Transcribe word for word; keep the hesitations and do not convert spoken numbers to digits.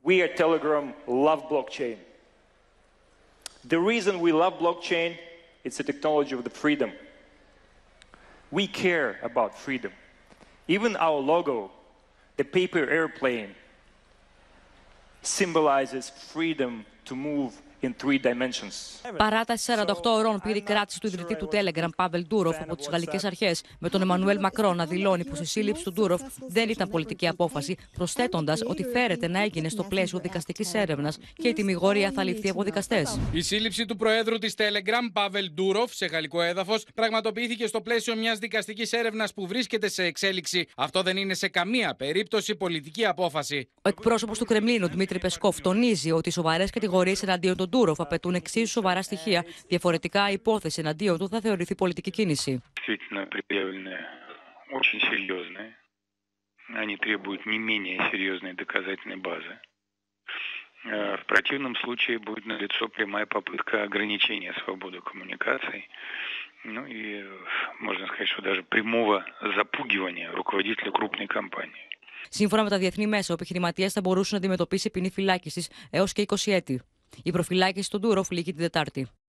We at Telegram love blockchain. The reason we love blockchain, it's a technology of the freedom. We care about freedom. Even our logo, the paper airplane, symbolizes freedom to move in three dimensions. Παράταση σαράντα οκτώ ωρών πήρε η κράτηση του ιδρυτή του Telegram, Πάβελ Ντούροφ, από τις γαλλικές αρχές, με τον Εμμανουέλ Μακρόν να δηλώνει πως η σύλληψη του Ντούροφ δεν ήταν πολιτική απόφαση, προσθέτοντας ότι φέρεται να έγινε στο πλαίσιο δικαστικής έρευνας και η τιμιγορία θα ληφθεί από δικαστές. Η σύλληψη του προέδρου της Telegram, Πάβελ Ντούροφ, σε γαλλικό έδαφος, πραγματοποιήθηκε στο πλαίσιο μιας δικαστικής έρευνας που βρίσκεται σε εξέλιξη. Αυτό δεν είναι σε καμία περίπτωση πολιτική απόφαση. Ο εκπρόσωπος του Κρεμλίνου, Δημήτρη Πεσκόφ, τονίζει ότι οι σοβαρές κατηγορίες εναντίον του Ντούροφ απαιτούν εξίσου σοβαρά στοιχεία. Διαφορετικά, η υπόθεση εναντίον του θα θεωρηθεί πολιτική κίνηση. Они требуют не менее серьезной доказательной базы. В противном случае будет налицо прямая попытка ограничения свободы коммуникаций. Ну и можно сказать, что даже прямого запугивания руководителя крупной компании. Σύμφωνα με τα διεθνή μέσα, ο επιχειρηματίας θα μπορούσε να αντιμετωπίσει ποινή φυλάκισης έως και είκοσι έτη. Η προφυλάκηση του Ντούροφ λύγει την Τετάρτη.